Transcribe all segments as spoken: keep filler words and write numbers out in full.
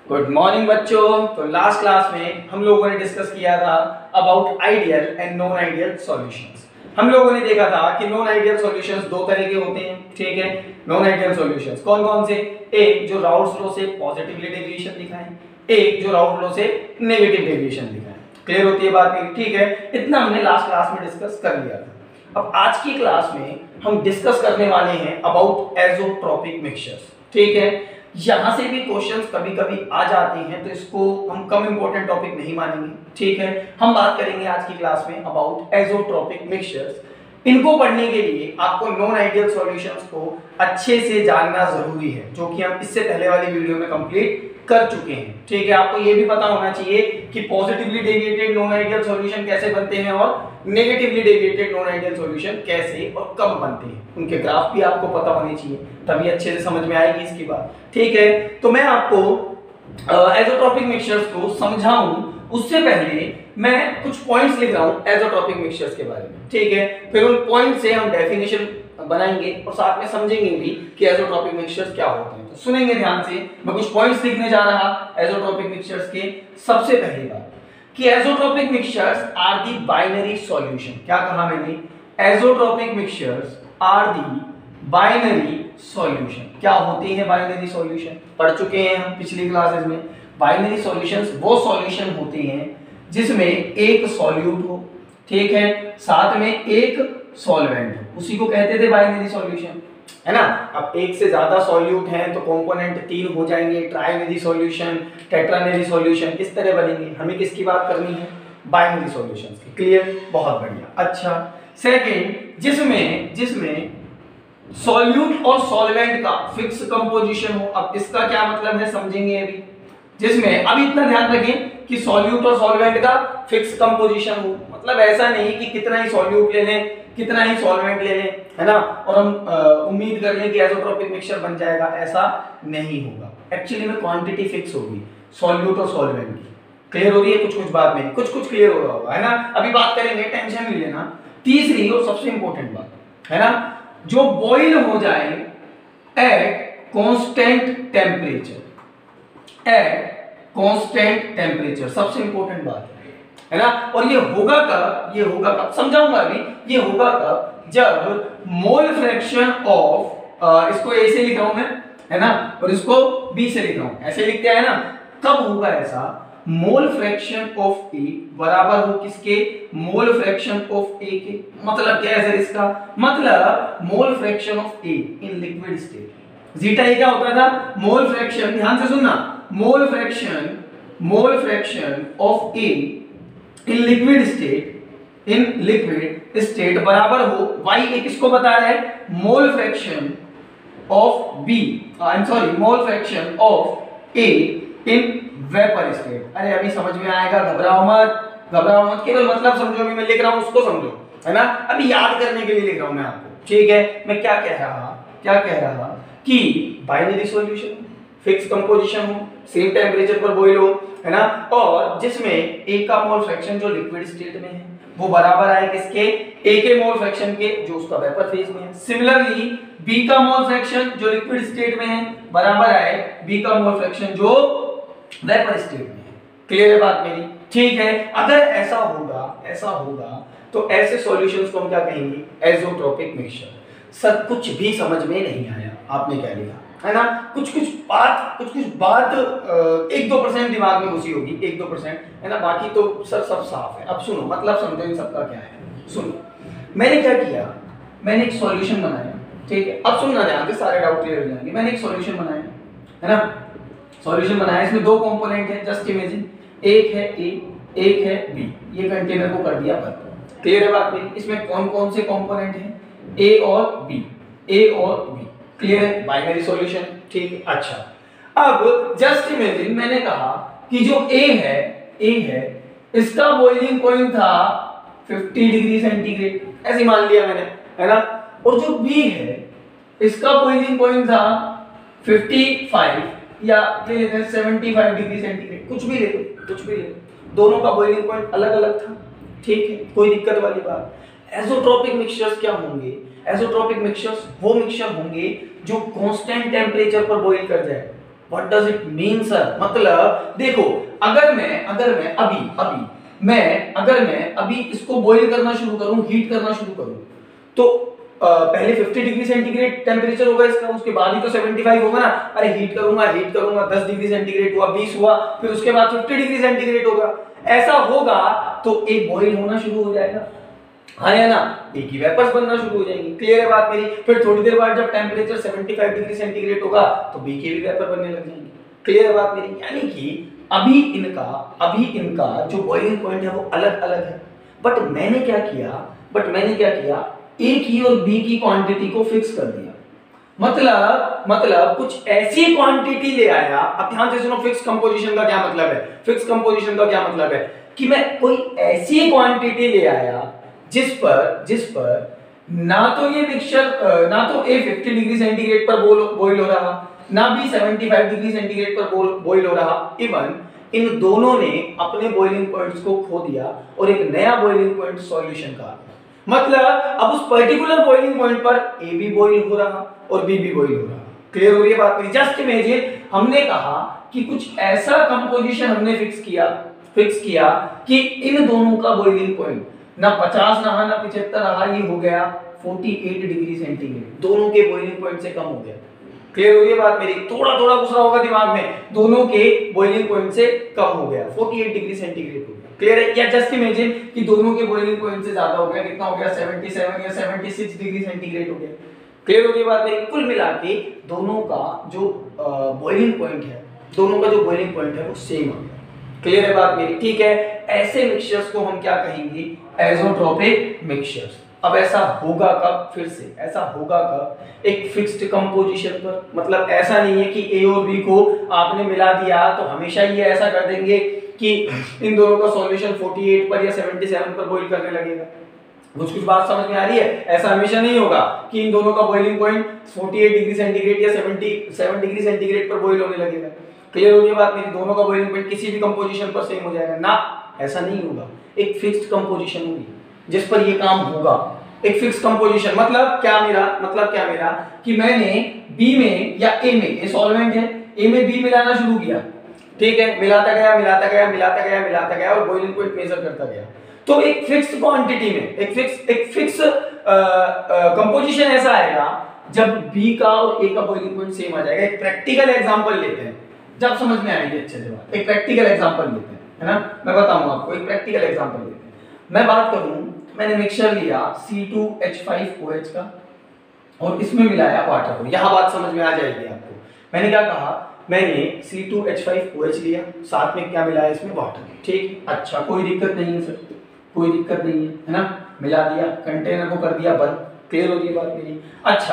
Good morning बच्चों। तो last class में हम लोगों ने डिस्कस किया था about ideal and non ideal solutions. हम लोगों ने देखा था कि नॉन आइडियल सॉल्यूशंस दो तरह के होते हैं, ठीक है। नॉन आइडियल सॉल्यूशंस कौन कौन से? एक जो राउल्स लॉ से पॉजिटिवली डेविएशन दिखाएं, एक जो राउल्स लॉ से नेगेटिव डेविएशन दिखाएं। क्लियर होती है बात? ठीक है, इतना हमने लास्ट क्लास में डिस्कस कर लिया था। अब आज की क्लास में हम डिस्कस करने वाले हैं अबाउट एज़ोट्रोपिक मिक्सचर्स, ठीक है। यहां से भी क्वेश्चंस कभी कभी आ जाते हैं, तो इसको हम कम इंपॉर्टेंट टॉपिक नहीं मानेंगे, ठीक है। हम बात करेंगे आज की क्लास में अबाउट एज़ोट्रोपिक मिक्सचर्स। इनको पढ़ने के लिए आपको नॉन आइडियल सॉल्यूशंस को अच्छे से जानना जरूरी है, जो कि हम इससे पहले वाली वीडियो में कंप्लीट कर चुके हैं, ठीक है। आपको ये भी पता होना चाहिए कि positively deviated non ideal solution कैसे बनते हैं और negatively deviated non ideal solution कैसे और कब बनते हैं। उनके ग्राफ भी आपको पता होने चाहिए, तभी अच्छे से समझ में आएगी इसकी बात, ठीक है। तो मैं आपको एज़ोट्रोपिक मिक्सचर्स को समझाऊं उससे पहले मैं कुछ पॉइंट्स लिख रहा हूं एज़ोट्रोपिक मिक्सचर्स के बारे में, ठीक है। फिर उन पॉइंट से हम डेफिनेशन बनाएंगे और साथ में समझेंगे भी कि एज़ोट्रोपिक मिक्सचर्स क्या होते हैं। तो सुनेंगे ध्यान से, मैं कुछ पॉइंट्स लिखने जा रहा एज़ोट्रोपिक मिक्सचर्स के। सबसे पहली बात कि azeotropic mixtures are the binary solution. क्या कहा मैंने? Azeotropic mixtures are the binary solution. क्या होती है बाइनरी सॉल्यूशन? पढ़ चुके हैं हम पिछली क्लासेस में। बाइनरी सॉल्यूशंस वो सॉल्यूशन होते हैं जिसमें एक सॉल्यूट हो, ठीक है, साथ में एक सॉल्वेंट हो, उसी को कहते थे बाइनरी सॉल्यूशन, है ना। अब एक से ज्यादा सॉल्यूट हैं तो कंपोनेंट तीन हो जाएंगे, ट्राइनरी सॉल्यूशन, टेट्रानरी सॉल्यूशन, इस तरह बनेंगे। हमें किसकी बात करनी है? बाइनरी सॉल्यूशंस की। क्लियर? बहुत बढ़िया। अच्छा, सेकंड, जिसमें जिसमें सॉल्यूट और सॉल्वेंट का फिक्स कंपोजिशन हो। अब इसका क्या मतलब है समझेंगे अभी। जिसमें अभी इतना ध्यान रखें कि सॉल्यूट और सॉल्वेंट का फिक्स कंपोजिशन हो, मतलब ऐसा नहीं कि कितना ही सॉल्यूट ले लें कितना ही सॉल्वेंट ले लें, है ना, और हम उम्मीद कर लें कि एज़ोट्रोपिक मिक्सचर बन जाएगा। ऐसा नहीं होगा। एक्चुअली में क्वांटिटी फिक्स होगी सॉल्यूट और सॉल्वेंट की। क्लियर हो रही है? कुछ कुछ बात नहीं, कुछ कुछ क्लियर हो रहा होगा, है ना। अभी बात करेंगे, टेंशन नहीं लेना। तीसरी और सबसे इंपॉर्टेंट बात, है ना, जो बॉइल हो जाए at constant temperature, at constant temperature, सबसे इंपॉर्टेंट बात है, है ना। और ये होगा कब? ये होगा कब समझाऊंगा अभी। ये होगा कब? जब मोल फ्रैक्शन ऑफ, इसको ए से लिख रहा हूं मैं, है ना, और इसको बी से लिख रहा हूं, ऐसे लिखते हैं ना। कब होगा ऐसा? मोल फ्रैक्शन ऑफ ए बराबर हो किसके? मोल फ्रैक्शन ऑफ ए के। मतलब क्या है सर इसका? मतलब mole fraction of A in liquid state. Zeta A क्या होता था? मोल फ्रैक्शन, ध्यान से सुनना, mole fraction mole fraction of A in liquid state in liquid state बराबर हो y ए किसको बता रहा है? Mole fraction of b, I am sorry, mole fraction of a in vapour state. अरे अभी समझ में आएगा, घबराओ मत, घबराओ मत, केवल मतलब समझो। अभी मैं लिख रहा हूं उसको समझो, है ना। अभी याद करने के लिए लिख रहा हूं मैं आपको, ठीक है। मैं क्या कह रहा क्या कह रहा कि बाइनरी सॉल्यूशन, फिक्स कंपोजिशन हो, सेम टेम्परेचर पर बॉइल हो, है ना, और जिसमें ए का मोल फ्रैक्शन जो लिक्विड स्टेट में है वो बराबर आए किसके? ए के मोल फ्रैक्शन के जो उसका वेपर फेज में है। सिमिलरली बी का मोल फ्रैक्शन जो लिक्विड स्टेट में है बराबर आए बी का मोल फ्रैक्शन जो वेपर स्टेट में है। क्लियर है बात मेरी? ठीक है। अगर ऐसा होगा ऐसा होगा तो ऐसे सॉल्यूशंस को हम क्या कहेंगे? Azeotropic mixture. सर कुछ भी समझ में नहीं आया, आपने क्या लिखा, है ना। कुछ कुछ बात कुछ कुछ बात एक दो परसेंट दिमाग में घुसी होगी, एक दो परसेंट, है ना, बाकी तो सर सब साफ है। अब सुनो, मतलब समझो इन सबका क्या है। सुनो, मैंने क्या किया, मैंने एक सॉल्यूशन बनाया, ठीक है। अब सुनना ध्यान से, सारे डाउट क्लियर हो जाएंगे। मैंने एक सॉल्यूशन बनाया, है ना, सॉल्यूशन बनाया, इसमें दो कंपोनेंट है, जस्ट इमेजिन, एक है ए, एक है बी। ये कंटेनर को कर दिया बंद। क्लियर है बात मेरी? इसमें कौन कौन से कंपोनेंट हैं? ए और बी, ए और बी। क्लियर है? बाइनरी सॉल्यूशन, ठीक है। अच्छा, अब जस्ट इमेजिन, मैंने कहा कि जो ए है ए है इसका बॉइलिंग पॉइंट था पचास डिग्री सेंटीग्रेड, ऐसे मान लिया मैंने, है ना। और जो बी है इसका बॉइलिंग पॉइंट था पचपन या ले लेते हैं पचहत्तर डिग्री सेंटीग्रेड, कुछ भी ले लो, कुछ भी ले लो, दोनों का बॉइलिंग पॉइंट अलग अलग था, ठीक है, कोई दिक्कत वाली बात। एज़ोट्रोपिक मिक्सचर्स क्या होंगे? एज़ोट्रोपिक मिक्सचर्स वो मिक्सचर होंगे जो कांस्टेंट टेम्परेचर पर बॉईल कर जाए, what does it mean sir? मतलब देखो, अगर मैं अगर मैं अभी अभी मैं अगर मैं अभी इसको बॉईल करना शुरू करूं, हीट करना शुरू करूं, तो आ, पहले पचास डिग्री सेंटीग्रेड टेम्परेचर होगा इसका, उसके बाद ही तो पचहत्तर होगा ना। अरे हीट करूंगा हीट करूंगा दस डिग्री सेंटीग्रेड हुआ, बीस हुआ, फिर उसके बाद पचास डिग्री सेंटीग्रेड होगा। ऐसा होगा तो एक बॉईल होना शुरू हो जाएगा, हाँ या ना, एक ही वेपर्स बनना शुरू हो जाएंगी। क्लियर है बात मेरी? फिर थोड़ी देर बाद जब टेम्परेचर पचहत्तर डिग्री सेंटीग्रेड होगा तो बी के भी वेपर बनने लग जाएंगे। क्लियर है बात मेरी? यानी कि अभी इनका अभी इनका जो बॉइलिंग पॉइंट है वो अलग अलग है, बट मैंने क्या किया बट मैंने क्या किया ए की और बी की क्वांटिटी को फिक्स कर दिया। मतलब मतलब कुछ ऐसी क्वांटिटी ले आया। अब ध्यान से सुनो, फिक्स कंपोजिशन का क्या मतलब है? फिक्स कंपोजिशन का क्या मतलब है कि मैं कोई ऐसी क्वांटिटी ले आया जिस पर जिस पर ना तो ये मिक्सचर ना तो ए पचास डिग्री सेंटीग्रेड पर बॉईल हो रहा, ना भी पचहत्तर डिग्री सेंटीग्रेड पर बॉईल हो रहा। इवन इन दोनों ने अपने बॉइलिंग पॉइंट्स को खो दिया और एक नया बॉइलिंग पॉइंट सॉल्यूशन का। मतलब अब उस पर्टिकुलर बॉइलिंग पॉइंट पर ए भी बॉईल हो रहा और बी भी बॉईल हो रहा। क्लियर हो रही है बात मेरी? जस्ट इमेजिन, हमने कहा कि कुछ ऐसा कंपोजिशन हमने फिक्स किया फिक्स किया कि इन दोनों का बॉइलिंग पॉइंट ना पचास रहा ना पचहत्तर रहा, ये हो गया अड़तालीस डिग्री सेंटीग्रेड, दोनों के बॉइलिंग पॉइंट से कम हो गया। क्लियर हो रही है बात मेरी? थोड़ा थोड़ा घुस रहा होगा दिमाग में, दोनों के बॉइलिंग पॉइंट से कम हो गया, अड़तालीस डिग्री सेंटीग्रेड हो गया। क्लियर है? या जस्ट इमेजिन कि दोनों के बॉइलिंग पॉइंट से ज्यादा हो गया, कितना हो गया? सतहत्तर या छिहत्तर डिग्री सेंटीग्रेड हो गया। क्लियर हो रही है बात मेरी? कुल मिला के दोनों का जो बॉइलिंग पॉइंट है दोनों का जो बॉइलिंग पॉइंट है वो सेम आ गया। क्लियर है बात मेरी? ठीक है, ऐसे मिक्सचर्स को हम क्या कहेंगे? Azeotropic mixtures. अब ऐसा होगा कब? फिर से ऐसा होगा कब? एक फिक्स्ड कंपोजिशन पर। मतलब ऐसा नहीं है कि ए और बी को आपने मिला दिया तो हमेशा ये ऐसा कर देंगे कि इन दोनों का सॉल्यूशन अड़तालीस पर या सतहत्तर पर बॉईल करने लगेगा। कुछ कुछ बात समझ में आ रही है? ऐसा हमेशा नहीं होगा कि इन दोनों का बॉइलिंग पॉइंट अड़तालीस डिग्री सेंटीग्रेड या सतहत्तर डिग्री सेंटीग्रेड पर बॉईल होने लगेगा। क्लियर हो गई बात मेरी? दोनों का बॉइलिंग पॉइंट किसी भी कंपोजिशन पर सेम हो जाएगा ना, ऐसा नहीं होगा। एक फिक्स्ड कंपोजिशन होगी जिस पर ये काम होगा। एक फिक्स कंपोजिशन मतलब क्या मेरा मतलब क्या मेरा कि मैंने बी में या ए में, ये सॉल्वेंट है, ए में बी मिलाना शुरू किया, ठीक है, मिलाता गया मिलाता गया मिलाता गया मिलाता गया और बॉइलिंग पॉइंट मेजर करता गया। तो एक फिक्स क्वांटिटी में एक फिक्स एक फिक्स कंपोजिशन ऐसा आएगा जब बी का और ए का बॉइलिंग पॉइंट सेम आ जाएगा। एक प्रैक्टिकल एग्जांपल लेते हैं, जब समझ में आएगी अच्छे से बात। एक प्रैक्टिकल एग्जांपल लेते हैं, है ना, मैं बताऊंगा आपको। एक प्रैक्टिकल एग्जांपल लेते हैं। मैं बात करूं, मैंने मिक्सचर लिया C two H five O H का और इसमें मिलाया वाटर को। यहां बात समझ में आ जाएगी आपको। मैंने क्या कहा? मैंने C two H five O H लिया, साथ में क्या मिलाया? इसमें वाटर। ठीक, अच्छा, कोई दिक्कत नहीं है सर, कोई दिक्कत नहीं है, है ना। मिला दिया, कंटेनर को कर दिया बंद। क्लियर हो गई बात मेरी? अच्छा,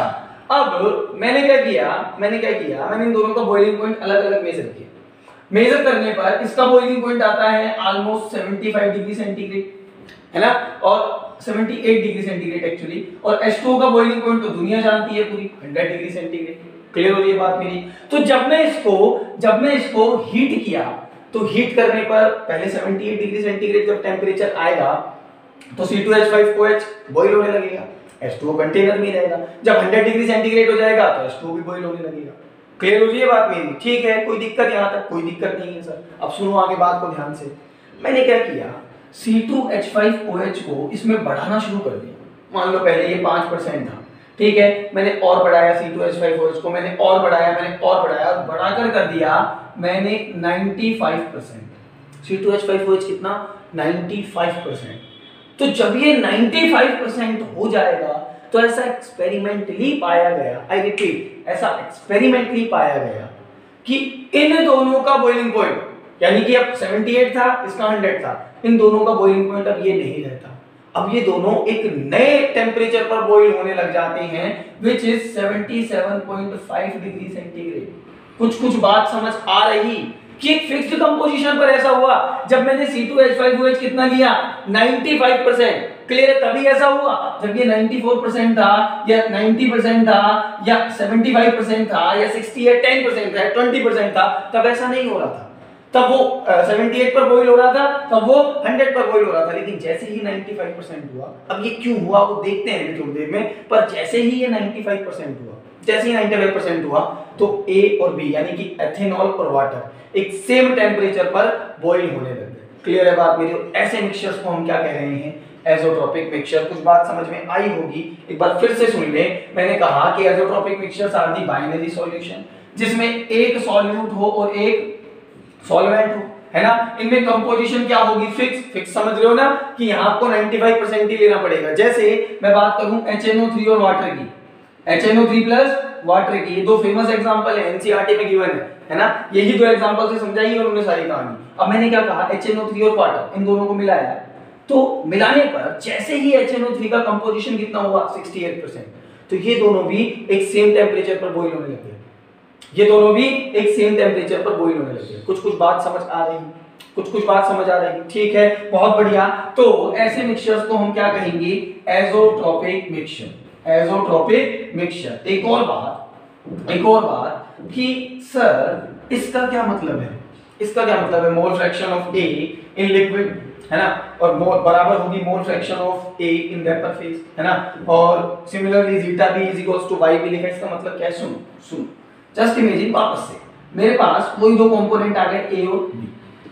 अब मैंने क्या किया मैंने क्या किया मैंने इन दोनों का बॉइलिंग पॉइंट अलग अलग मेजर किया। मेजर करने पर इसका बॉइलिंग पॉइंट आता है ऑलमोस्ट पचहत्तर डिग्री सेंटीग्रेड, है ना, और अठहत्तर डिग्री सेंटीग्रेड एक्चुअली। और एच टू ओ का बॉइलिंग पॉइंट तो दुनिया जानती है पूरी, सौ डिग्री सेंटीग्रेड। क्लियर हो रही है बात मेरी? तो जब मैं इसको जब मैं इसको हीट किया तो हीट करने पर पहले अठहत्तर डिग्री सेंटीग्रेड जब टेंपरेचर आएगा तो C two H five O H boil होने लगेगा, एच टू ओ कंटेनर में रहेगा। जब सौ डिग्री सेंटीग्रेड हो जाएगा तो एच टू ओ भी बॉईल होने लगेगा। क्लियर हो रही है बात मेरी? ठीक है, कोई दिक्कत यहां तक? कोई दिक्कत नहीं है सर। अब सुनो आगे बात को ध्यान से। मैंने क्या किया? C two H five O H को इसमें बढ़ाना शुरू कर दिया। मान लो पहले ये पाँच परसेंट था, ठीक है, मैंने और बढ़ाया C two H five O H को, मैंने और बढ़ाया मैंने और बढ़ाया और बढ़ाकर कर दिया मैंने पचानवे percent. C two H five O H कितना? पचानवे परसेंट। तो जब ये पचानवे परसेंट हो जाएगा तो ऐसा एक्सपेरिमेंटली पाया गया, आई रिपीट, ऐसा एक्सपेरिमेंटली पाया गया कि इन दोनों का बॉइलिंग पॉइंट, यानी कि अब अठहत्तर था, इसका सौ था, इन दोनों का बॉइलिंग पॉइंट अब ये नहीं रहता। अब ये दोनों एक नए टेम्परेचर पर बॉईल होने लग जाते हैं which is सतहत्तर पॉइंट पाँच डिग्री सेंटीग्रेड। कुछ कुछ बात समझ आ रही कि एक फिक्स्ड कंपोजिशन पर ऐसा हुआ जब मैंने C two H five O H कितना लिया? पचानवे परसेंट। क्लियर है? तभी ऐसा हुआ जब ये चौरानवे परसेंट था या नब्बे परसेंट था या पचहत्तर परसेंट था या साठ या दस परसेंट था, बीस परसेंट था, तब ऐसा नहीं हो रहा था। तब वो अठहत्तर पर बॉईल हो रहा था, तब वो सौ पर बॉईल हो रहा था। लेकिन जैसे ही पचानवे परसेंट हुआ, अब ये क्यों हुआ वो देखते हैं थोड़ी देर में, पर जैसे ही ये पचानवे परसेंट हुआ जैसे ही नाइंटी फाइव परसेंट हुआ तो ए और बी यानी कि एथेनॉल और वाटर एक सेम टेम्परेचर पर बॉईल होने लग गए। क्लियर है बात मेरी? ऐसे मिक्सचर्स को हम क्या कह रहे हैं? Azeotropic mixture. कुछ बात समझ में आई होगी, एक बार फिर से सुन ले। मैंने कहा कि azeotropic mixtures are the binary solution, जिसमें एक सॉल्यूट हो और एक सॉल्वेंट हो, है ना। इनमें कंपोजिशन क्या होगी? फिक्स। फिक्स समझ रहे हो ना कि यहाँ आपको नाइंटी फाइव परसेंट ही लेना पड़ेगा। जैसे मैं बात करूं एच एन ओ थ्री और वाटर की, H N O three plus water की, ये दो फेमस एग्जांपल है, एनसीईआरटी में गिवन है, है ना। यही दो एग्जांपल से समझाई और उन्होंने सारी कहानी। अब मैंने क्या कहा? एच एन ओ थ्री और वाटर, इन दोनों को मिलाया, तो मिलाने पर जैसे ही एच एन ओ थ्री का कंपोजिशन कितना हुआ? Sixty eight percent. तो ये दोनों भी एक सेम टेम्परेचर पर बॉईल होने लगे, ये दोनों भी एक सेम टेम्परेचर पर बॉईल होने लगे। कुछ कुछ बात समझ आ रही, कुछ कुछ बात समझ आ रही, ठीक है, बहुत बढ़िया। तो ऐसे मिक्सचर्स को हम क्या कहेंगे? Azeotropic mixture, azeotropic mixture. एक और बात, एक और बात कि सर इसका क्या मतलब है? इसका क्या मतलब है? Mole fraction of A in liquid, है ना, और बराबर होगी mole fraction of A in vapour phase, है ना। और similarly zeta B is equals to Y भी लिखा। इसका मतलब क्या है? सुनो सुनो, जस्ट इमेजिन वापस से मेरे पास कोई दो कंपोनेंट आ गए ए और बी,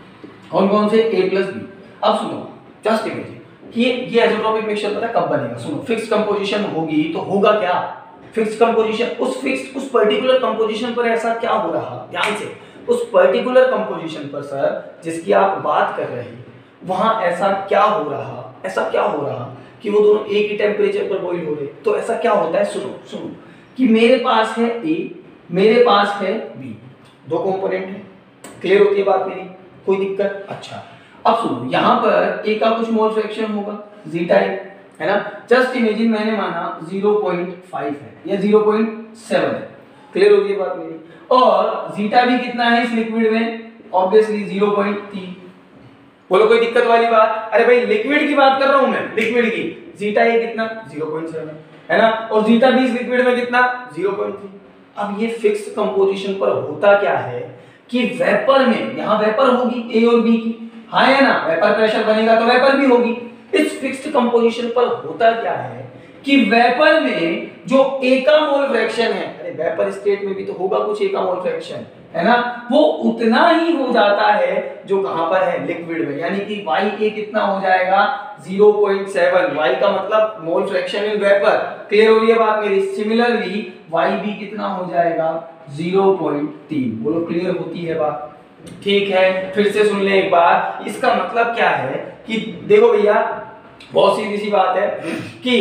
कौन कौन से? A plus B. अब सुनो, जस्ट इमेजिन कि ये एज़ोट्रोपिक मिक्सचर पता है कब बनेगा? सुनो, फिक्स कंपोजिशन होगी तो होगा क्या? फिक्स कंपोजिशन, उस फिक्स उस पर्टिकुलर कंपोजिशन पर ऐसा क्या हो रहा? ध्यान से, उस पर्टिकुलर कंपोजिशन पर सर जिसकी आप बात कर रहे हैं वहां ऐसा क्या हो रहा? ऐसा क्या हो रहा कि वो दोनों एक ही टेम्परेचर पर बॉईल हो रहे? तो ऐसा क्या होता है? सुनो सुनो कि मेरे पास है ए, मेरे पास है बी, दो कंपोनेंट है। क्लियर होती है बात मेरी? कोई दिक्कत? अच्छा, अब सुनो, यहाँ पर ए का कुछ मोल फ्रैक्शन होगा जीटा ए, है ना। जस्ट इमेजिन मैंने माना ज़ीरो पॉइंट फाइव है या ज़ीरो पॉइंट सेवन है। क्लियर होती है बात मेरी? और जीटा भी कितना है इस लिक्विड में? Obviously zero point three. बोलो कोई दिक्कत वाली बात? अरे भाई लिक्विड की बात कर रहा हूं मैं, लिक्विड की। जीटा ए कितना? ज़ीरो पॉइंट सेवन, है ना। और जीटा बी इस लिक्विड में कितना? Zero point three. अब ये फिक्स कंपोजिशन पर होता क्या है कि वेपर में, यहां वेपर होगी ए और बी की, हाँ है ना, वेपर प्रेशर बनेगा तो वेपर भी होगी। इस फिक्स्ड कंपोजिशन पर होता क्या है कि वेपर में जो ए का मोल फ्रैक्शन है, अरे वेपर स्टेट में भी तो होगा कुछ ए का मोल फ्रैक्शन, है ना, वो उतना ही हो जाता है जो कहां पर है? लिक्विड में। यानी कि वाई ए कितना हो जाएगा? Zero point seven. वाई का मतलब mole fraction in vapour. Clear हो रही है बात मेरी? सिमिलरली वाई बी कितना हो जाएगा? Zero point three. बोलो क्लियर होती है बात? ठीक है, फिर से सुन ले एक बार। इसका मतलब क्या है कि देखो भैया, बहुत सीधी सी बात है कि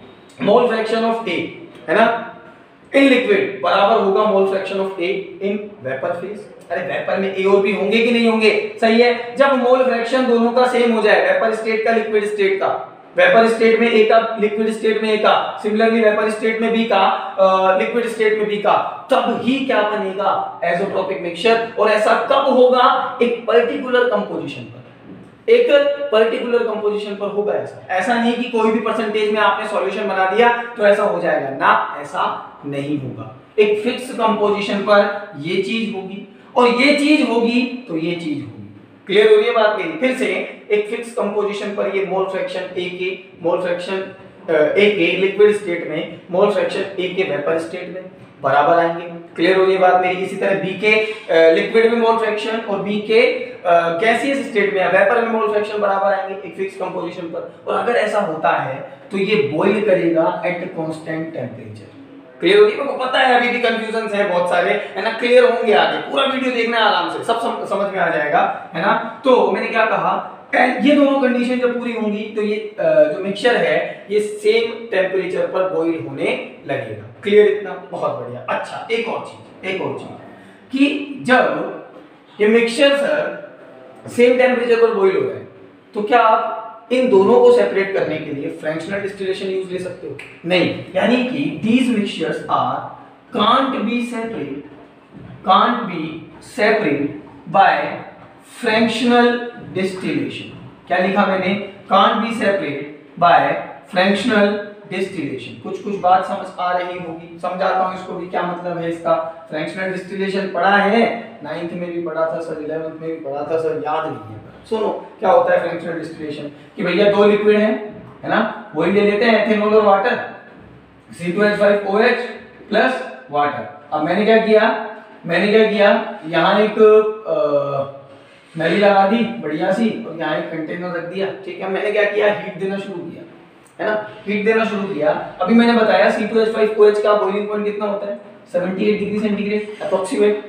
मोल फ्रैक्शन ऑफ ए, है ना, इन लिक्विड बराबर होगा mole fraction of A in vapour phase. अरे वेपर में ए और बी होंगे कि नहीं होंगे? सही है। जब मोल फ्रैक्शन दोनों का सेम हो जाए, वेपर स्टेट का लिक्विड स्टेट का, वेपर स्टेट में ए का, लिक्विड स्टेट में ए का, सिमिलरली वेपर स्टेट में बी का, लिक्विड स्टेट में बी का, तब ही क्या बनेगा? Azeotropic mixture. और ऐसा कब होगा? एक पर्टिकुलर कंपोजिशन पर, एक पर्टिकुलर कंपोजिशन पर होगा ऐसा। ऐसा नहीं कि कोई भी परसेंटेज में आपने सॉल्यूशन बना दिया तो ऐसा हो जाएगा ना, ऐसा नहीं होगा। एक फिक्स कंपोजिशन पर ये चीज होगी और ये चीज होगी तो ये चीज होगी। क्लियर हो रही है बात मेरी? फिर से, एक फिक्स कंपोजिशन पर ये मोल फ्रैक्शन ए के, मोल फ्रैक्शन ए के लिक्विड स्टेट में, मोल फ्रैक्शन ए के वेपर स्टेट में बराबर आएंगे। क्लियर हो रही है बात मेरी? इसी तरह बी के लिक्विड में मोल फ्रैक्शन और बी के गैसियस स्टेट में, वेपर में मोल फ्रैक्शन बराबर आएंगे एक फिक्स कंपोजिशन पर। और अगर ऐसा होता है तो ये बॉईल करेगा एट कांस्टेंट टेंपरेचर। क्लियर हो रही है? पता है अभी भी कंफ्यूजन है बहुत सारे, है ना, क्लियर होंगे आगे। पूरा वीडियो देखना है आराम से, सब सम, समझ में आ जाएगा, है ना। तो मैंने क्या कहा, ये दोनों कंडीशन जब पूरी होंगी तो ये जो मिक्सचर है ये सेम टेम्परेचर पर बॉईल होने लगेगा। क्लियर इतना? बहुत बढ़िया। अच्छा, एक और चीज, एक और चीज कि जब ये मिक्सचर सर सेम टेम्परेचर पर बॉईल हो रहा है तो क्या आप इन दोनों को सेपरेट करने के लिए फ्रैक्शनल डिस्टिलेशन यूज ले सकते हो? नहीं। यानी कि these mixtures are can't be separate, can't be separate by fractional distillation. क्या लिखा मैंने? Can't be separate by fractional distillation. कुछ कुछ बात समझ आ रही होगी, समझाता हूं इसको भी, क्या मतलब है इसका। फ्रैक्शनल डिस्टिलेशन पढ़ा है, नाइन्थ में भी पढ़ा था सर, इलेवेंथ में भी पढ़ा था सर, याद नहीं है। सुनो क्या होता है फ्रैक्शनल डिस्टिलेशन, कि भैया दो लिक्विड हैं, है ना, वही ले लेते हैं एथेनॉल और water, C two H five O H plus water. अब मैंने क्या किया, मैंने क्या किया, यहाँ एक नली लगा दी बढ़िया सी और यहाँ एक कंटेनर रख दिया, ठीक है। मैंने क्या किया, हीट देना शुरू किया, है ना, हीट देना शुरू किया। अभी मैंने बताया C two H five O H का बॉइलिंग पॉइंट कितना होता है, अठहत्तर डिग्री सेंटीग्रेड अप्रोक्सीमेट।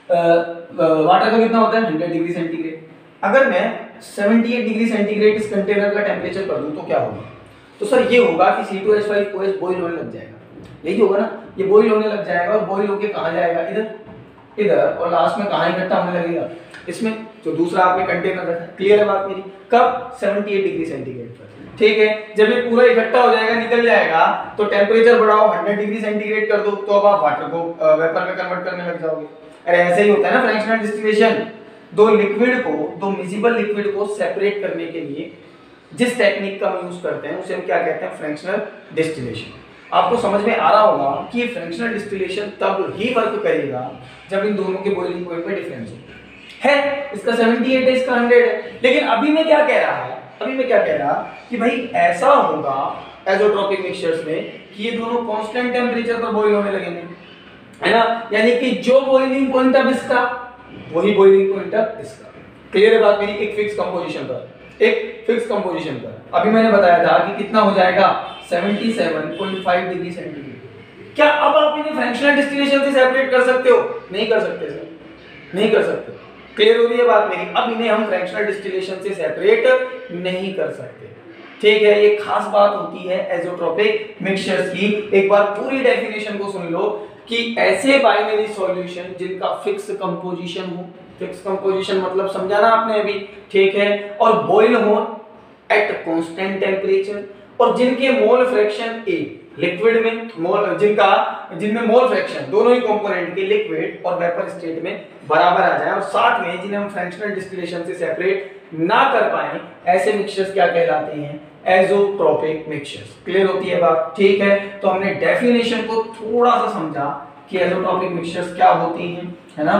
वाटर का कितना होता है, सौ डिग्री सेंटीग्रेड। अगर मैं अठहत्तर डिग्री सेंटीग्रेड इस कंटेनर का टेम्परेचर कर दूं तो क्या होगा, तो सर ये होगा कि C two H five O H boil होने लग जाएगा, यही होगा ना, ये बॉइल होने लग जाएगा और बॉइल होके कहाँ जाएगा, इधर इधर, और लास्ट में कहाँ इकट्ठा होने लगेगा, इसमें, जो दूसरा आपने कंटेनर रखा है। क्लियर है बात मेरी, कब, अठहत्तर डिग्री सेंटीग्रेड पर, ठीक है। जब ये पूरा इकट्ठा हो जाएगा, निकल जाएगा, तो टेम्परेचर बढ़ाओ, सौ डिग्री सेंटीग्रेड कर दो, तो अब आप वाटर को वेपर में कन्वर्ट करने लग जाओगे। अरे ऐसे ही होता है ना फ्रैक्शनल डिस्टिलेशन, दो लिक्विड को, दो मिसिबल लिक्विड को सेपरेट करने के लिए जिस टेक्निक का हम यूज करते हैं उसे हम क्या कहते हैं, फ्रैक्शनल डिस्टिलेशन। आपको समझ में आ रहा होगा कि ये फ्रैक्शनल डिस्टिलेशन तब ही वर्क करेगा जब इन दोनों के बॉइलिंग पॉइंट में डिफरेंस हो है। इसका अठहत्तर है, इसका सौ है। लेकिन अभी मैं क्या कह रहा है, अभी मैं क्या कह रहा कि भाई ऐसा होगा एज़ोट्रोपिक मिक्सचर्स में कि ये दोनों कांस्टेंट टेंपरेचर पर बॉईल होने लगेंगे, है ना, यानी कि जो बॉइलिंग पॉइंट अब इसका वही बॉइलिंग पॉइंट अब इसका। क्लियर है बात मेरी, एक फिक्स कंपोजिशन पर, एक फिक्स कंपोजिशन पर। अभी मैंने बताया था कि कितना हो जाएगा, सतहत्तर पॉइंट पाँच डिग्री सेंटीग्रेड। क्या अब आप इन्हें फ्रैक्शनल डिस्टिलेशन से सेपरेट कर सकते हो, नहीं कर सकते सर, नहीं कर सकते। क्लियर हो रही है बात मेरी, अब इन्हें हम फ्रैक्शनल डिस्टिलेशन से सेपरेट नहीं कर सकते, ठीक है। ये खास बात होती है एज़ोट्रोपिक मिक्सचर्स की। एक बार पूरी डेफिनेशन को सुन लो कि ऐसे बाइनरी सॉल्यूशन जिनका फिक्स कंपोजिशन हो, फिक्स कंपोजिशन मतलब समझा ना आपने अभी, ठीक है, और बॉईल हो एट कांस्टेंट टेंपरेचर, और जिनके मोल फ्रैक्शन ए लिक्विड में मोल, जिनका जिनमें मोल फ्रैक्शन दोनों ही कंपोनेंट के लिक्विड और वेपर स्टेट में बराबर आ जाए, और साथ में जिन्हें हम फ्रैक्शनल डिस्टिलेशन से सेपरेट ना कर पाए, ऐसे मिक्सचर्स क्या कहलाते हैं, एज़ोट्रोपिक मिक्सचर्स। क्लियर होती है बात, ठीक है। तो हमने डेफिनेशन को थोड़ा सा समझा कि एज़ोट्रोपिक मिक्सचर्स क्या होती हैं, है ना।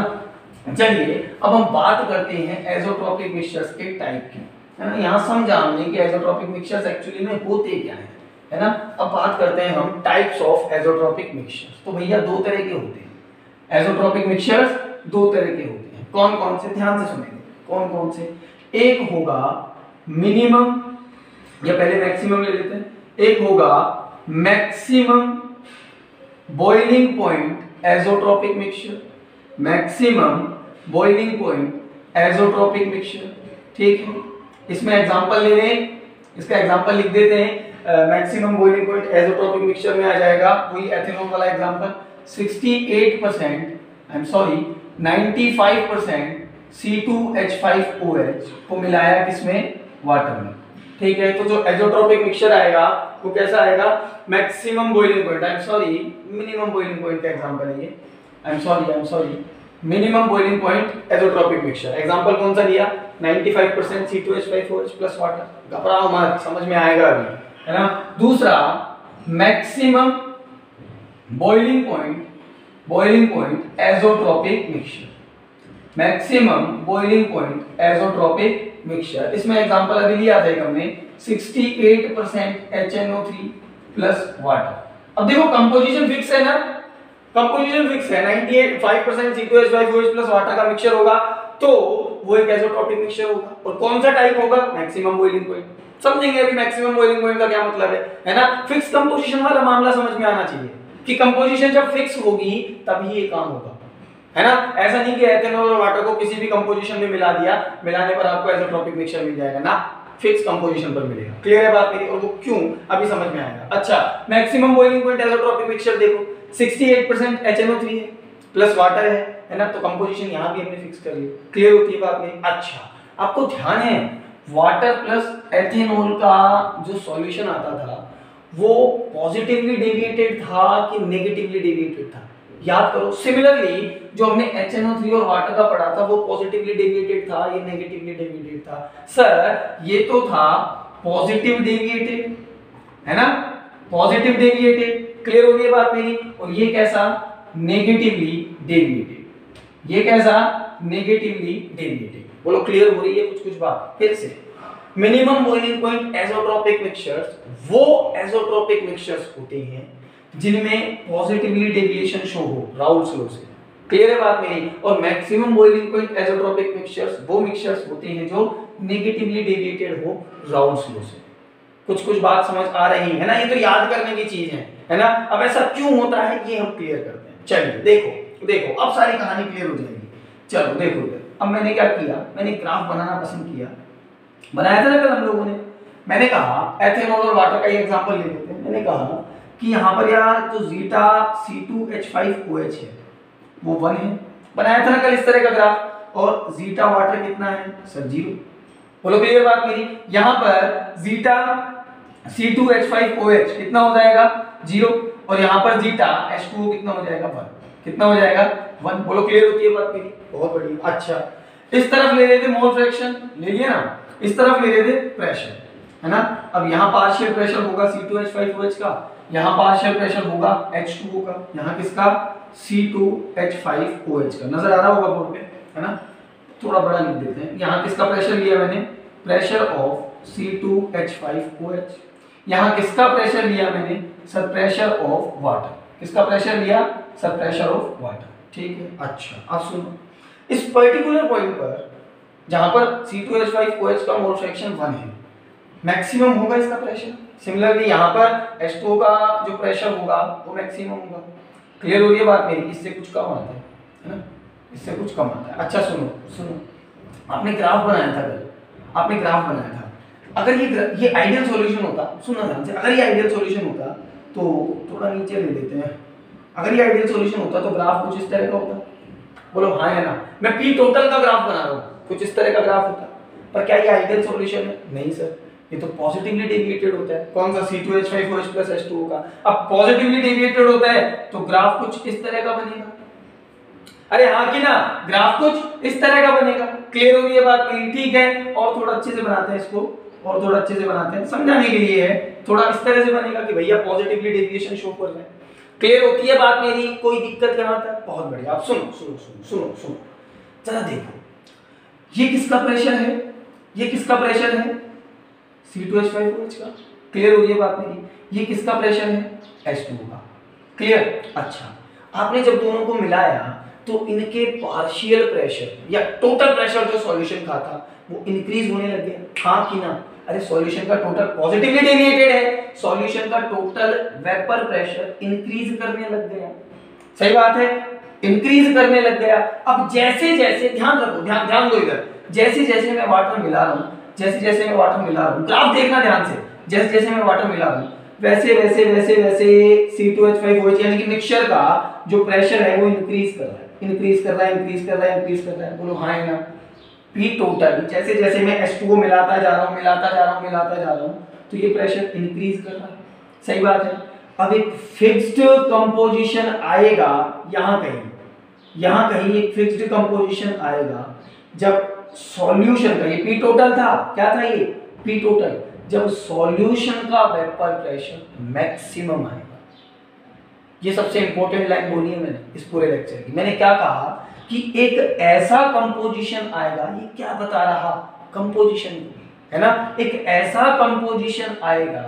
चलिए अब हम बात करते हैं एज़ोट्रोपिक मिक्सचर्स के टाइप की, है ना। यहाँ समझा हमने कि एज़ोट्रोपिक मिक्सचर्स एक्चुअली में होते क्या हैं, है ना। अब बात करते हैं हम टाइप्स ऑफ एज़ोट्रोपिक मिक्सचर्स। तो भैया दो तरह के होते हैं एज़ोट्रोपिक मिक्सचर्स, दो तरह के होते हैं। कौन कौन से, ध्यान से सुनेंगे, कौन कौन से। एक होगा मिनिमम, या पहले मैक्सिमम ले लेते हैं। एक होगा maximum boiling point azeotropic mixture, maximum boiling point azeotropic mixture, ठीक है। इसमें एग्जांपल ले लें, इसका एग्जांपल लिख देते हैं। Maximum boiling point azeotropic mixture में आ जाएगा वही एथेनॉल वाला एग्जांपल, अड़सठ परसेंट, आई एम सॉरी पचानवे percent C two H five O H को मिलाया किसमें, वाटर में, ठीक है। तो जो एज़ोट्रोपिक मिक्सचर आएगा वो कैसा आएगा, maximum boiling point, I am sorry minimum boiling point का एग्जांपल है ये, I am sorry I am sorry minimum boiling point azeotropic mixture. Example कौन सा लिया, पचानवे percent C two H five O H plus water. घबराओ मत, समझ में आएगा अभी, है ना। दूसरा maximum boiling point, boiling point azeotropic mixture, maximum boiling point azeotropic mixture. इसमें एग्जांपल अभी लिया था एक हमने, अड़सठ percent H N O three plus water. अब देखो कंपोजिशन फिक्स है ना, कंपोजिशन फिक्स है, पचानवे percent C two H five O H plus water का मिक्सचर होगा, तो वो एक एज़ोट्रोपिक मिक्सचर होगा। और कौन सा टाइप होगा, मैक्सिमम बॉइलिंग पॉइंट। समझेंगे अभी मैक्सिमम बॉइलिंग पॉइंट का क्या मतलब है, है ना। फिक्स कंपोजिशन वाला मामला समझ में आना चाहिए कि कंपोजिशन जब फिक्स होगी तभी ये काम होगा, है ना। ऐसा नहीं कि एथेनॉल और वाटर को किसी भी कंपोजिशन में मिला दिया, मिलाने पर आपको एज़ोट्रोपिक मिक्सचर मिल जाएगा ना, फिक्स कंपोजिशन पर मिलेगा। क्लियर है बात मेरी, और वो क्यों अभी समझ में आएगा। अच्छा, maximum boiling point azeotropic mixture देखो, अड़सठ percent H N O three है प्लस वाटर है, है ना। तो कंपोजिशन यहां भी हमने फिक्स कर लिया। क्लियर होती है बात मेरी। अच्छा, आपको ध्यान है वाटर प्लस एथेनॉल का जो सॉल्यूशन आता था वो पॉजिटिवली डेविएटेड था कि नेगेटिवली डेविएटेड था, याद करो। सिमिलरली जो हमने एच एन ओ थ्री और वाटर का पढ़ा था वो पॉजिटिवली डेविएटेड था, ये नेगेटिवली डेविएटेड था। सर ये तो था पॉजिटिव डेविएटेड, है ना, पॉजिटिव डेविएटेड। क्लियर हो गई बात मेरी। और ये कैसा, नेगेटिवली डेविएटेड, ये कैसा, नेगेटिवली डेविएटेड। बोलो क्लियर हो रही है कुछ कुछ बात। फिर से, minimum boiling point azeotropic mixtures वो एज़ोट्रोपिक मिक्सचर्स होते हैं जिनमें पॉजिटिवली डेविएशन शो हो राउल्ट्स लॉ से। क्लियर है बात मेरी? और maximum boiling point azeotropic mixtures वो मिक्सचर्स होते हैं जो नेगेटिवली डेविएटेड हो राउल्ट्स लॉ से। कुछ कुछ बात समझ आ रही है ना? ये तो याद करने की चीज है, है ना? अब ऐसा क्यों होता है ये हम क्लियर करते हैं। चलिए देखो देखो अब सारी कहानी क्लियर हो जाएगी। चलो देखो इधर, अब मैंने क्या किया, मैंने ग्राफ बनाना पसंद किया, बनाया था ना कल हम लोगों ने। मैंने कहा एथेनॉल और वाटर का ही एग्जांपल ले लेते हैं। मैंने कहा कि यहाँ पर यार जो zeta C two H five O H है वो वन है, बनाया था ना कल इस तरह का ग्राफ। और जीटा वाटर कितना है सर? जीरो। बोलो क्लियर बात मेरी? यहाँ पर zeta C two H five O H कितना हो जाएगा? जीरो। और यहाँ पर जीटा एच टू ओ कितना हो जाएगा? वन। कितना हो जाएगा? वन। बोलो क्लियर होती है बात मेरी? बहुत बढ़िया। अच्छा इस तरफ ले रहे थे मोल फ्रैक्शन, ले लिया ना, इस तरफ ले रहे थे प्रेशर, है ना? अब यहाँ पार्शियल प्रेशर होगा C two H five O H का, यहाँ पार्शियल प्रेशर होगा एच टू ओ का, यहाँ किसका? C two H five O H का। नजर आ रहा होगा बोर्ड पे, है ना? थोड़ा बड़ा लिख देते हैं। यहाँ किसका प्रेशर लिया मैंने? Pressure of C two H five O H. यहाँ किसका प्रेशर लिया मैंने? Sir pressure of water. किसका प्रेशर लिया? Sir pressure of water. ठीक है। अच्छा अब सुनो, इस पर्टिकुलर पॉइंट पर जहां पर C two H five O H का मोल फ्रैक्शन वन है, मैक्सिमम होगा इसका प्रेशर। सिमिलरली यहाँ पर एच टू ओ का जो प्रेशर होगा वो मैक्सिमम होगा। क्लियर हो रही है बात मेरी? इससे कुछ कम आता है, है ना? इससे कुछ कम आता है। अच्छा सुनो सुनो, आपने ग्राफ बनाया था कल, आपने ग्राफ बनाया था। अगर ये ये आइडियल सॉल्यूशन होता, सुनो ध्यान से, अगर ये आइडियल सॉल्यूशन होता तो थोड़ा नीचे ले लेते हैं। अगर ये आइडियल सॉल्यूशन होता तो ग्राफ कुछ इस तरह का होता। बोलो हाँ है ना? मैं पी टोटल का ग्राफ बना रहा हूँ, कुछ इस तरह का ग्राफ होता। पर क्या ये आइडियल सॉल्यूशन है? नहीं सर, ये तो पॉजिटिवली डेविएटेड होता है। कौन सा? C two H five O H plus H two O का। अब पॉजिटिवली डेविएटेड होता है तो ग्राफ कुछ इस तरह का बनेगा। अरे हाँ कि ना? ग्राफ कुछ इस तरह का बनेगा। क्लियर हो रही है बात मेरी? ठीक है। और थोड़ा अच्छे से बनाते हैं इसको, और थोड़ा अच्छे से बनाते हैं, समझाने के लिए है। थोड़ा इस तरह से बनेगा कि भैया पॉजिटिवली डेविएशन शो कर रहे हैं। क्लियर होती है बात मेरी? कोई दिक्कत यहाँ तक? बहुत बढ़िया। आप सुनो सुनो सुनो सुनो सुनो जरा देखो, ये किसका प्रेशर है? ये किसका प्रेशर है? C two H five O H का। क्लियर हो रही है बात मेरी? ये किसका प्रेशर है? एच टू ओ का। क्लियर? अच्छा आपने जब दोनों को मिलाया तो इनके पार्शियल प्रेशर या टोटल प्रेशर जो सॉल्यूशन का था वो इंक्रीज होने लग गया। हाँ कि ना? अरे सॉल्यूशन का टोटल पॉजिटिवली डेविएटेड है, सॉल्यूशन का टोटल वेपर प्रेशर इंक्रीज करने लग गया। सही बात है? इंक्रीज करने लग गया। अब जैसे जैसे, ध्यान रखो, ध्यान ध्यान दो इधर, जैसे जैसे मैं वाटर मिला रहा हूँ, जैसे जैसे मैं वाटर मिला रहा हूँ, ग्राफ देखना ध्यान से, जैसे जैसे मैं वाटर मिला रहा हूँ वैसे वैसे वैसे वैसे C two H five O H यानी कि मिक्सचर का जो प्रेशर है वो इंक्रीज कर रहा है, इंक्रीज कर रहा है, इंक्रीज कर रहा है, इंक्रीज कर रहा है। बोलो हाँ है ना? पी टोटल जैसे जैसे मैं एच टू ओ मिलाता जा रहा हूँ, मिलाता जा रहा हूँ, मिलाता जा रहा हूँ, तो ये प्रेशर इंक्रीज कर रहा है। सही बात है? अब एक फिक्स्ड कंपोजिशन आएगा यहाँ कहीं, यहाँ कहीं एक फिक्स्ड कंपोजिशन आएगा जब सॉल्यूशन का, ये पी टोटल था, क्या था ये? P total. जब सॉल्यूशन का वेपर प्रेशर मैक्सिमम आएगा। ये सबसे इंपॉर्टेंट लाइन बोली है मैंने इस पूरे लेक्चर की। मैंने क्या कहा कि एक ऐसा कंपोजिशन आएगा, ये क्या बता रहा? कंपोजिशन, है ना? एक ऐसा कंपोजिशन आएगा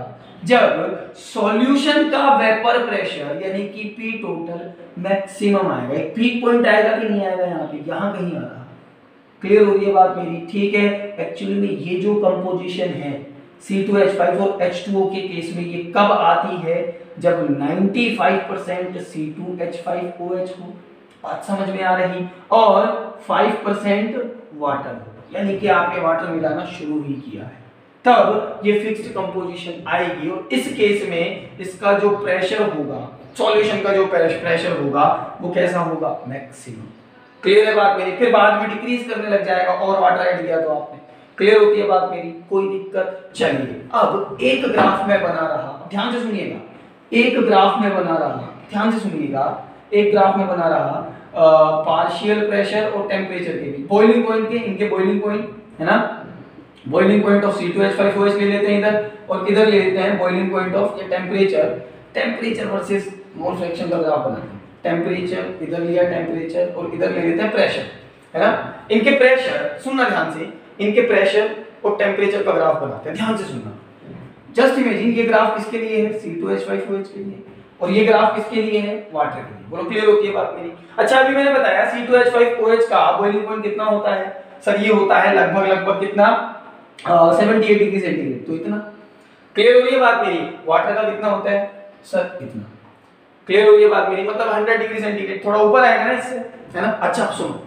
जब सॉल्यूशन का वेपर प्रेशर यानी कि पी टोटल मैक्सिमम आएगा। एक पीक पॉइंट आएगा कि नहीं आएगा? यहाँ पे, यहाँ कहीं आ रहा। क्लियर हो रही है बात मेरी? ठीक है। एक्चुअली में ये जो कंपोजिशन है सी टू एच फाइव और एच टू ओ के केस में ये कब आती है? जब पचानवे percent C two H five O H हो, बात समझ में आ रही, और पाँच परसेंट वाटर हो, यानी कि आपने वाटर मिलाना शुरू ही किया है, तब ये फिक्स्ड कंपोजिशन आएगी। और इस केस में इसका जो प्रेशर होगा, सॉल्यूशन का जो प्रेशर होगा वो कैसा होगा? मैक्सिमम। क्लियर है बात मेरी? फिर बाद में डिक्रीज करने लग जाएगा और वाटर ऐड किया तो आपने। क्लियर होती है बात मेरी? कोई दिक्कत? चलिए अब एक ग्राफ में बना रहा, ध्यान से सुनिएगा, एक ग्राफ में बना रहा, ध्यान से सुनिएगा, एक ग्राफ में बना रहा पार्शियल प्रेशर और टेम्परेचर के भी, बॉइलिंग पॉइंट के, इनके बॉइलिंग पॉइंट, है ना? Boiling point of C two H five O H ले लेते हैं इधर, और इधर ले लेते हैं boiling point of temperature, temperature versus mole fraction का ग्राफ बनाते हैं। टेम्परेचर इधर लिया, टेम्परेचर, और इधर ले लेते हैं प्रेशर, है ना? इनके प्रेशर, सुनना ध्यान से, इनके प्रेशर और टेम्परेचर का ग्राफ बनाते हैं, ध्यान से सुनना। जस्ट इमेजिन ये ग्राफ किसके लिए है? C two H five O H के लिए। और ये ग्राफ किसके लिए है? वाटर के लिए। बोलो क्लियर होती है बात मेरी? अच्छा अभी मैंने बताया C two H five O H का बॉइलिंग पॉइंट कितना होता है सर? ये होता है लगभग लगभग कितना सेवेंटी एट डिग्री सेंटीग्रेड। तो इतना क्लियर हो रही है बात मेरी? वाटर का कितना होता है सर? इतना। क्लियर हो रही है बात मेरी? मतलब हंड्रेड डिग्री सेंटीग्रेड, थोड़ा ऊपर आएगा ना इससे, है ना? अच्छा अब सुनो,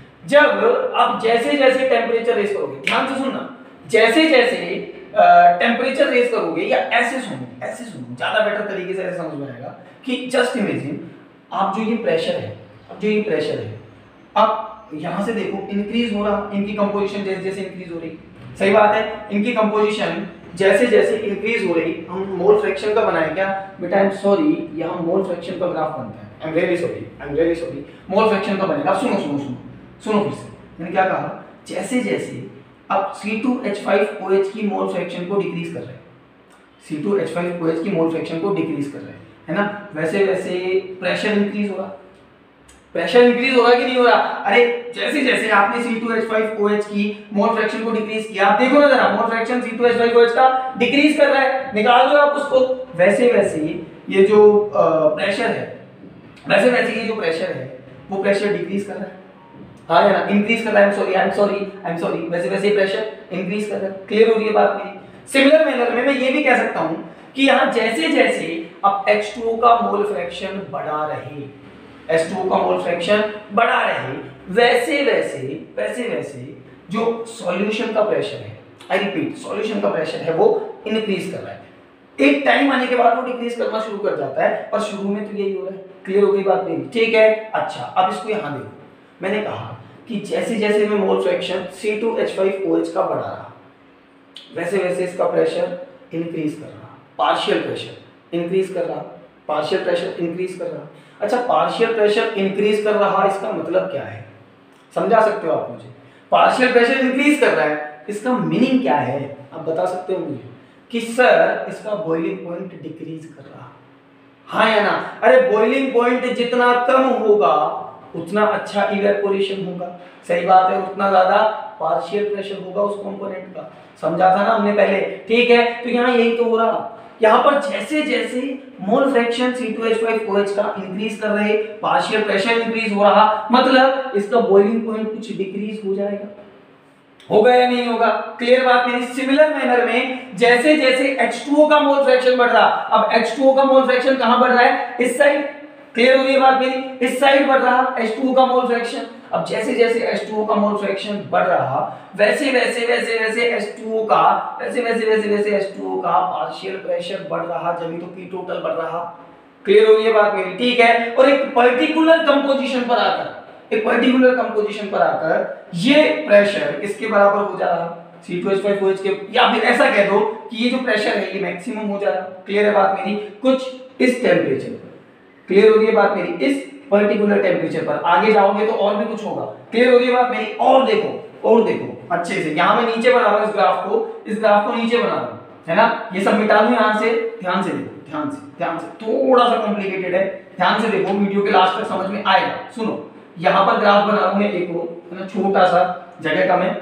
जब आप जैसे जैसे टेम्परेचर रेस करोगे, ध्यान से सुनना, जैसे जैसे टेम्परेचर uh, रेस करोगे या ऐसे सुनो, ऐसे सुनो ज्यादा बेटर तरीके से ऐसे समझ में आएगा कि जस्ट इमेजिन आप जो ये प्रेशर है, अब जो ये प्रेशर है, अब यहां से देखो इंक्रीज हो रहा, इनकी कंपोजिशन जैसे जैसे इंक्रीज हो रही, सही बात है, इनकी कंपोजिशन जैसे जैसे इंक्रीज हो रही, हम मोल फ्रैक्शन का बनाए क्या बेटा? आई एम सॉरी, यहां मोल फ्रैक्शन का ग्राफ बनता है, I am really sorry, I am really sorry, mole fraction का बनेगा। सुनो सुनो सुनो सुनो फिर से, मैंने क्या कहा? जैसे जैसे अब C two H five O H की मोल फ्रैक्शन को डिक्रीज कर रहे हैं, C two H five O H की मोल फ्रैक्शन को डिक्रीज कर रहे हैं, है ना? वैसे वैसे प्रेशर इंक्रीज हो रहा, प्रेशर इंक्रीज हो रहा कि नहीं हो रहा? अरे जैसे जैसे आपने C two H five O H की मोल फ्रैक्शन को डिक्रीज किया, आप देखो ना जरा, mole fraction C two H five O H का डिक्रीज कर रहा है, निकाल दो आप उसको। वैसे वैसे ये जो प्रेशर है, वैसे वैसे ये जो प्रेशर है वो प्रेशर डिक्रीज कर रहा है, हाँ है ना? इंक्रीज कर रहा है, I am sorry, I am sorry, I am sorry, वैसे वैसे प्रेशर इंक्रीज कर रहा है। क्लियर हो रही है बात मेरी? सिमिलर मैनर में मैं ये भी कह सकता हूं कि यहां जैसे जैसे अब एच टू ओ का मोल फ्रैक्शन बढ़ा रहे, एच टू ओ का मोल फ्रैक्शन बढ़ा रहे, वैसे वैसे वैसे वैसे जो सॉल्यूशन का प्रेशर है, आई रिपीट, सॉल्यूशन का प्रेशर है वो इंक्रीज कर रहा है। एक टाइम आने के बाद वो डिक्रीज करना शुरू कर जाता है, पर शुरू में तो यही हो रहा है। क्लियर हो गई बात मेरी? ठीक है। अच्छा अब इसको यहां देखो, मैंने कहा कि जैसे जैसे मैं mole fraction C two H five O H का बढ़ा रहा, वैसे वैसे इसका प्रेशर इंक्रीज कर रहा, पार्शियल प्रेशर इंक्रीज कर रहा, पार्शियल प्रेशर इंक्रीज कर रहा। अच्छा पार्शियल प्रेशर इंक्रीज कर रहा, इसका मतलब क्या है? समझा सकते हो आप मुझे? पार्शियल प्रेशर इंक्रीज कर रहा है, इसका मीनिंग क्या है आप बता सकते हो मुझे? कि सर इसका बॉइलिंग पॉइंट डिक्रीज कर रहा, हाँ या ना? अरे बॉइलिंग पॉइंट जितना कम होगा उतना अच्छा इवेपोरेशन होगा, सही बात है, उतना ज्यादा पार्शियल प्रेशर होगा उस कंपोनेंट का, समझा था ना हमने पहले? ठीक है, तो यहाँ यही तो हो रहा, यहाँ पर जैसे जैसे mole fraction C two H five O H का इंक्रीज कर रहे, पार्शियल प्रेशर इंक्रीज हो रहा, मतलब इसका बॉइलिंग पॉइंट कुछ डिक्रीज हो जाएगा, होगा या नहीं होगा? क्लियर बात मेरी? सिमिलर मैनर में जैसे जैसे एच टू ओ का मोल फ्रैक्शन बढ़ रहा, अब एच टू ओ का मोल फ्रैक्शन कहां बढ़ रहा है? इस साइड। क्लियर हो रही है बात मेरी? इस साइड बढ़ रहा एच टू ओ का मोल फ्रैक्शन। अब जैसे जैसे एच टू ओ का मोल फ्रैक्शन बढ़ रहा, वैसे वैसे वैसे वैसे एच टू ओ का वैसे वैसे वैसे वैसे एच टू ओ का पार्शियल प्रेशर बढ़ रहा, जमी तो पी टोटल बढ़ रहा। क्लियर हो रही है बात मेरी? ठीक है। और एक पर्टिकुलर कंपोजिशन पर आकर एक पर्टिकुलर कंपोजिशन पर आकर ये प्रेशर किसके बराबर हो जा रहा? C two H five O H के, या फिर ऐसा कह दो कि ये जो प्रेशर है ये मैक्सिमम हो जा रहा। क्लियर है बात मेरी? कुछ इस टेम्परेचर पर। क्लियर हो रही है बात मेरी? इस पर्टिकुलर टेम्परेचर पर आगे जाओगे तो और भी कुछ होगा। क्लियर हो रही है बात मेरी? और देखो और देखो अच्छे से, यहां मैं नीचे बना रहा हूं इस ग्राफ को, इस ग्राफ को नीचे बना रहा हूं, है ना? ये सब मिटा दूं यहां से, ध्यान से देखो, ध्यान से ध्यान से, थोड़ा सा कॉम्प्लिकेटेड है, ध्यान से देखो, वीडियो के लास्ट तक समझ में आएगा। सुनो, यहां पर ग्राफ बना रहा हूं मैं एक और, है ना, छोटा सा जगह का मैं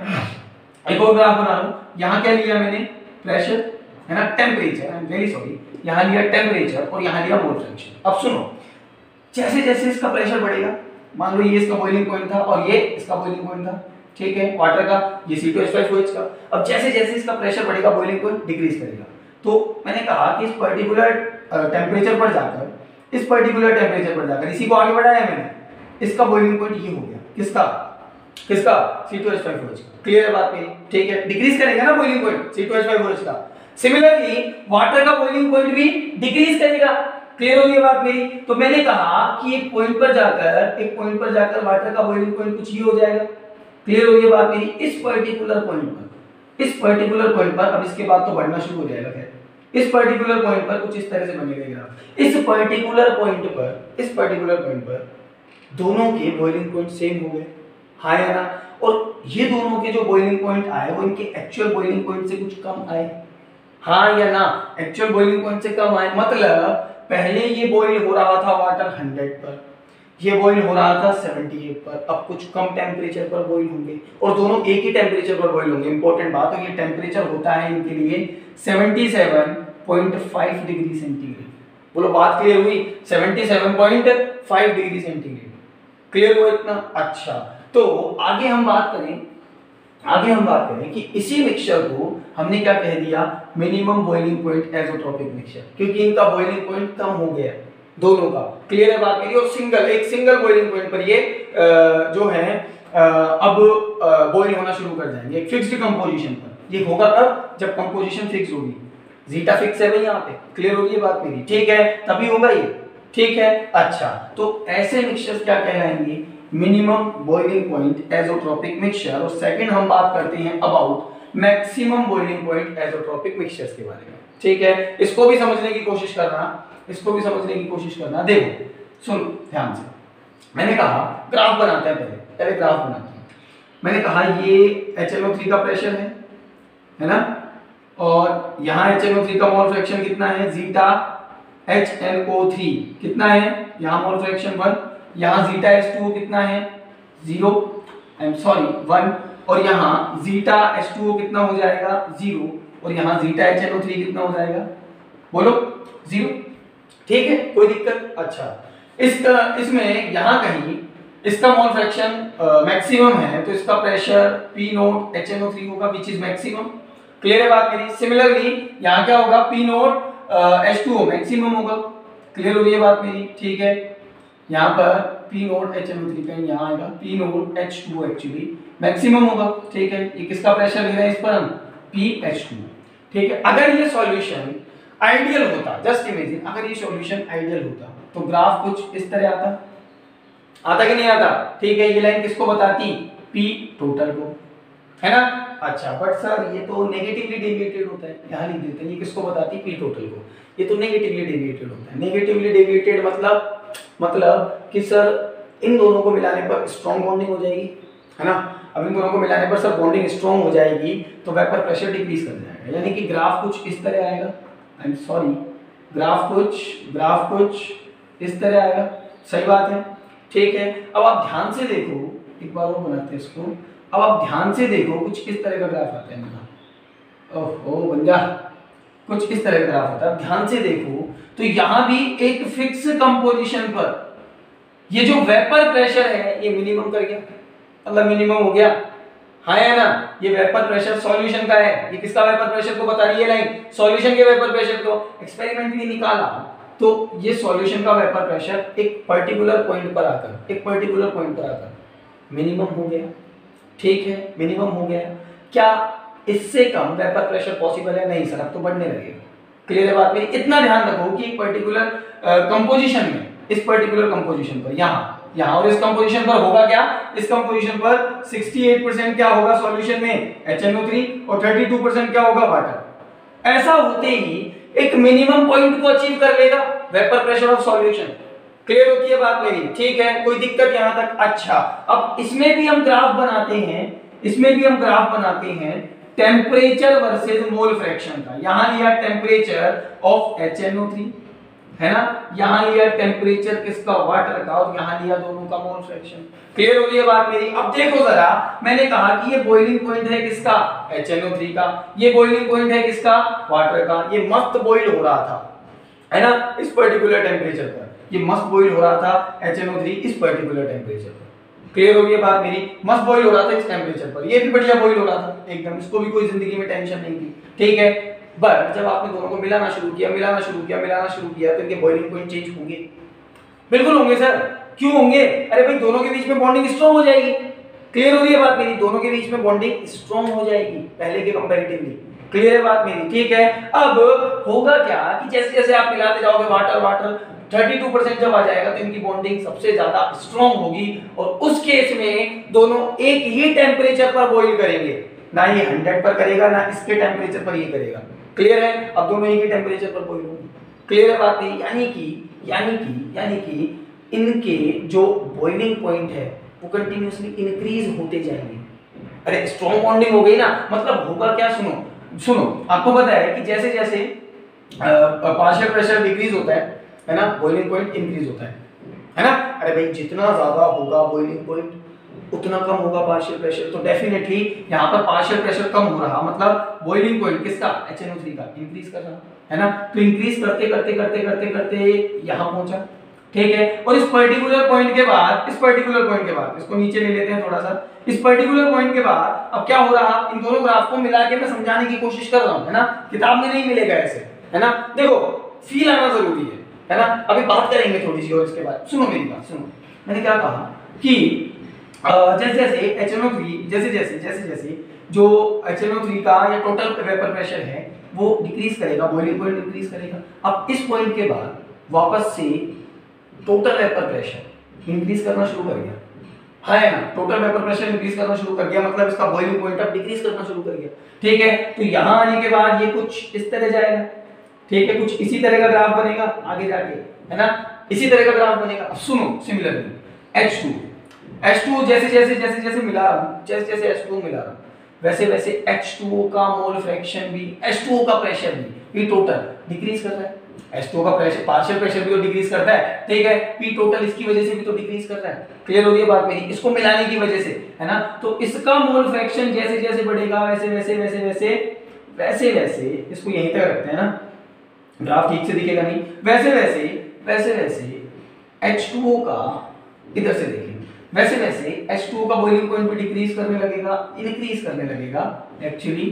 एक और ग्राफ बना रहा हूं। यहां क्या लिया मैंने? प्रेशर, है ना, temperature, I am very sorry, यहां लिया टेम्परेचर और यहां लिया मोल फ्रैक्शन। अब सुनो, जैसे जैसे इसका प्रेशर बढ़ेगा, मान लो ये इसका बॉइलिंग पॉइंट था और ये इसका बॉइलिंग पॉइंट था, ठीक है, वाटर का, ये C two H five O H का। अब जैसे जैसे इसका प्रेशर बढ़ेगा बॉइलिंग पॉइंट डिक्रीज करेगा। तो मैंने कहा कि इस पर्टिकुलर टेम्परेचर पर जाकर, इस पर्टिकुलर टेम्परेचर पर जाकर इसी को आगे बढ़ाया मैंने, इसका बॉइलिंग पॉइंट ये हो गया, किसका किसका C two H five O H का। क्लियर है बात मेरी? ठीक है, डिक्रीज करेगा ना boiling point C two H five O H का। सिमिलरली वाटर का बॉइलिंग पॉइंट भी डिक्रीज करेगा। क्लियर हो गई बात मेरी? तो मैंने कहा कि एक पॉइंट पर जाकर एक पॉइंट पर जाकर वाटर का बॉइलिंग पॉइंट कुछ ये हो जाएगा। क्लियर हो गई बात मेरी? इस पर्टिकुलर पॉइंट पर, इस पर्टिकुलर पॉइंट पर, अब इसके बाद तो बढ़ना शुरू हो जाएगा, खैर इस पर्टिकुलर पॉइंट पर कुछ इस तरह से बनेगा ग्राफ। इस पर्टिकुलर पॉइंट पर, इस पर्टिकुलर पॉइंट पर दोनों के बॉइलिंग पॉइंट सेम हो गए, हाँ या ना? और ये दोनों के जो बॉइलिंग पॉइंट आए वो इनके एक्चुअल बॉइलिंग पॉइंट से कुछ कम आए, हाँ या ना? एक्चुअल बॉइलिंग पॉइंट से कम आए, मतलब पहले ये बॉइल हो रहा था वाटर हंड्रेड पर, ये बॉइल हो रहा था सेवेंटी एट पर, अब कुछ कम टेम्परेचर पर बॉइल होंगे और दोनों एक ही टेम्परेचर पर बॉइल होंगे। इंपॉर्टेंट बात है, ये टेम्परेचर होता है इनके लिए seventy seven point five degree centigrade. बोलो बात क्लियर हुई? सत्तासी point five degree centigrade, clear हुआ इतना? अच्छा, तो आगे हम बात करें आगे हम बात करें कि इसी मिक्सचर को हमने क्या कह दिया, minimum boiling point azeotropic mixture, क्योंकि इनका बॉइलिंग पॉइंट कम हो गया दोनों का, क्लियर है बात मेरी? और सिंगल एक सिंगल बॉइलिंग पॉइंट पर ये जो है अब बॉइल होना शुरू कर जाएंगे एक फिक्स्ड कंपोजिशन पर। ये होगा कब? जब कंपोजिशन फिक्स होगी, जीटा फिक्स है भाई यहाँ पे, क्लियर होगी ये बात मेरी? ठीक है, तभी होगा ये, ठीक है? अच्छा, तो ऐसे मिक्सचर्स क्या कहलाएंगे? Minimum boiling point azeotropic mixture. और सेकंड हम बात करते हैं about maximum boiling point azeotropic mixtures के बारे में, ठीक है? इसको भी समझने की कोशिश करना, इसको भी समझने की कोशिश करना। देखो सुनो ध्यान से, मैंने कहा ग्राफ बनाते हैं, पहले पहले ग्राफ बनाते हैं। मैंने कहा ये एच एन ओ थ्री का प्रेशर है है ना, और यहाँ एच एन ओ थ्री का मोल फ्रैक्शन कितना है? Zeta H N O three कितना है? यहाँ मोल फ्रैक्शन वन, यहाँ जीटा एच टू ओ कितना है? Zero, I am sorry one, और यहाँ जीटा एच टू ओ कितना हो जाएगा? जीरो, और यहाँ zeta H N O three कितना हो जाएगा? बोलो, जीरो, ठीक है? कोई दिक्कत? अच्छा, इसका इसमें यहाँ कहीं इसका मोल फ्रैक्शन मैक्सिमम है, तो इसका pressure P naught H N O three होगा, विच इज मैक्सिमम, क्लियर है बात मेरी? सिमिलरली यहाँ क्या होगा? P naught H two O maximum होगा, क्लियर हो रही है बात मेरी? ठीक है, यहाँ पर P naught H N O three का यहाँ आएगा, P naught H two O actually maximum होगा, ठीक है? ये किसका प्रेशर ले रहे हैं इस पर हम? P एच टू, ठीक है? अगर ये सॉल्यूशन आइडियल होता, जस्ट इमेजिन अगर ये सॉल्यूशन आइडियल होता तो ग्राफ कुछ इस तरह आता, आता कि नहीं आता? ठीक है, ये लाइन किसको बताती? P टोटल को, है ना? अच्छा, बट सर ये तो नेगेटिवली डेविएटेड होता है, यहाँ लिख देते हैं, ये किसको बताती? P टोटल को। ये तो नेगेटिवली डेविएटेड होता है। नेगेटिवली डेविएटेड मतलब मतलब कि सर इन दोनों को मिलाने पर स्ट्रॉन्ग बॉन्डिंग हो जाएगी, है ना? अब इन दोनों को मिलाने पर सर बॉन्डिंग स्ट्रॉन्ग हो जाएगी तो वेपर प्रेशर डिक्रीज कर जाएगा, यानी कि ग्राफ कुछ इस तरह आएगा। आई एम सॉरी, ग्राफ कुछ ग्राफ कुछ इस तरह आएगा, सही बात है? ठीक है, अब आप ध्यान से देखो, एक बार और बनाते हैं इसको। अब आप ध्यान से देखो, कुछ इस तरह का ग्राफ आता है मेरा, ओहो बंजा, कुछ इस तरह का ग्राफ आता है। ध्यान से देखो तो यहाँ भी एक फिक्स कंपोजिशन पर ये जो वेपर प्रेशर है ये मिनिमम कर गया, मतलब मिनिमम हो गया, हाँ है ना? ये वेपर प्रेशर सॉल्यूशन का है, ये किसका वेपर प्रेशर को बता रही है लाइन? सॉल्यूशन के वेपर प्रेशर को एक्सपेरिमेंटली निकाला तो ये सॉल्यूशन का वेपर प्रेशर एक पर्टिकुलर पॉइंट पर आकर एक पर्टिकुलर पॉइंट पर आकर मिनिमम हो गया, ठीक है? मिनिमम हो गया। क्या इससे कम वेपर प्रेशर पॉसिबल है? नहीं सर, अब तो बढ़ने लगेगा, क्लियर है बात मेरी? इतना ध्यान रखो कि एक पर्टिकुलर कंपोजिशन में, इस पर्टिकुलर कंपोजिशन पर यहाँ यहाँ और इस कंपोजिशन पर होगा क्या? इस कंपोजिशन पर अड़सठ परसेंट क्या होगा सॉल्यूशन में? एच एन ओ थ्री, और बत्तीस परसेंट क्या होगा? वाटर। ऐसा होते ही एक मिनिमम पॉइंट को अचीव कर लेगा vapour pressure of solution, clear होती है बात मेरी? ठीक है, कोई दिक्कत यहां तक? अच्छा, अब इसमें भी हम ग्राफ बनाते हैं, इसमें भी हम ग्राफ बनाते हैं टेम्परेचर वर्सेस मोल फ्रैक्शन का। यहां लिया temperature of H N O three, है ना? यहां लिया टेम्परेचर किसका? वाटर का, और यहां लिया दोनों का मोल फ्रैक्शन, क्लियर हो रही है बात मेरी? अब देखो जरा, मैंने कहा कि ये बॉइलिंग पॉइंट है किसका? एच एन ओ थ्री का। ये बॉइलिंग पॉइंट है किसका? वाटर का। ये मस्त बॉइल हो रहा था, है ना, इस पर्टिकुलर टेम्परेचर पर। ये मस्त बॉइल हो रहा था एच एन ओ थ्री इस पर्टिकुलर टेम्परेचर पर, क्लियर हो गई है बात मेरी? मस्त बॉइल हो रहा था इस टेम्परेचर पर, ये भी बढ़िया बॉइल हो रहा था एकदम, इसको भी कोई जिंदगी में टेंशन नहीं थी, ठीक है? बट जब आपने दोनों को मिलाना शुरू किया मिलाना शुरू किया मिलाना शुरू किया तो इनके बॉइलिंग पॉइंट चेंज होंगे, बिल्कुल होंगे सर। क्यों होंगे? अरे भाई दोनों के बीच में बॉन्डिंग स्ट्रॉन्ग हो जाएगी, क्लियर हो रही है बात मेरी? दोनों के बीच में बॉन्डिंग स्ट्रॉन्ग हो जाएगी पहले के कंपैरेटिवली, क्लियर है बात मेरी? ठीक है, अब होगा क्या कि जैसे जैसे आप मिलाते जाओगे वाटर वाटर बत्तीस परसेंट जब आ जाएगा तो इनकी बॉन्डिंग सबसे ज्यादा स्ट्रॉन्ग होगी, और उस केस में दोनों एक ही टेम्परेचर पर बॉइल करेंगे, ना ये सौ पर करेगा ना इसके टेम्परेचर पर ये करेगा, क्लियर है? अब दोनों एक ही टेम्परेचर पर बॉइल होंगे, क्लियर है बात नहीं? यानी कि यानी कि यानी कि इनके जो बॉइलिंग पॉइंट है वो कंटिन्यूअसली इंक्रीज होते जाएंगे। अरे स्ट्रॉन्ग बॉन्डिंग हो गई ना, मतलब होगा क्या? सुनो सुनो आपको पता है कि जैसे जैसे पार्शियल प्रेशर डिक्रीज होता है है ना, बॉइलिंग पॉइंट इंक्रीज होता है, है ना? अरे भाई जितना ज्यादा होगा बॉइलिंग पॉइंट उतना कम होगा पार्शियल प्रेशर, तो डेफिनेटली यहाँ पर पार्शियल प्रेशर कम हो रहा, मतलब बॉइलिंग पॉइंट किसका? एच एन ओ थ्री का इंक्रीज कर रहा, है ना। तो इंक्रीज करते करते करते करते करते यहां पहुंचा, ठीक है। और इस पर्टिकुलर पॉइंट के बाद, इस पर्टिकुलर पॉइंट के बाद इसको नीचे ले लेते हैं थोड़ा सा, इस पर्टिकुलर पॉइंट के बाद अब क्या हो रहा, इन दोनों ग्राफ को मिला के मैं समझाने की कोशिश कर रहा हूं, है ना। किताब में नहीं मिलेगा ऐसे, है ना। देखो फील आना जरूरी है, है ना। अभी बात करेंगे थोड़ी सी और इसके बाद। सुनो मेरी बात, सुनो मैंने क्या कहा कि जैसे जैसे एच एन ओ थ्री जैसे जैसे जैसे जैसे जो एच एन ओ थ्री का या टोटल वेपर प्रेशर है वो डिक्रीज करेगा, बॉइलिंग पॉइंट डिक्रीज करेगा। अब इस पॉइंट के बाद वापस से टोटल वेपर प्रेशर इंक्रीज करना शुरू कर गया, है ना। टोटल वेपर प्रेशर इंक्रीज करना शुरू कर गया, मतलब इसका बॉइलिंग पॉइंट अब डिक्रीज करना शुरू कर गया, ठीक है। तो यहां आने के बाद ये कुछ इस तरह जाएगा, ठीक है। कुछ इसी तरह का ग्राफ बनेगा आगे जाके, है ना, इसी तरह का ग्राफ बनेगा। अब सुनो similarly H two H two जैसे जैसे जैसे जैसे मिला रहा हूं, जैसे जैसे एच टू मिला रहा हूं वैसे वैसे एच टू ओ का मोल फ्रैक्शन भी, एच टू ओ का प्रेशर भी, ये टोटल डिक्रीज कर रहा है। एच टू ओ का प्रेशर, पार्शियल प्रेशर भी तो डिक्रीज करता है, ठीक है। पी टोटल इसकी वजह से भी तो डिक्रीज कर रहा है। क्लियर हो रही है बात मेरी, इसको मिलाने की वजह से, है ना। तो इसका मोल फ्रैक्शन जैसे जैसे बढ़ेगा वैसे वैसे वैसे वैसे वैसे वैसे इसको यहीं तक रखते हैं ना, ग्राफ ठीक से दिखेगा नहीं, वैसे वैसे वैसे वैसे एच टू ओ का इधर से देखिए, वैसे वैसे एच टू ओ का बॉइलिंग पॉइंट भी डिक्रीज करने लगेगा, इंक्रीज करने लगेगा। एक्चुअली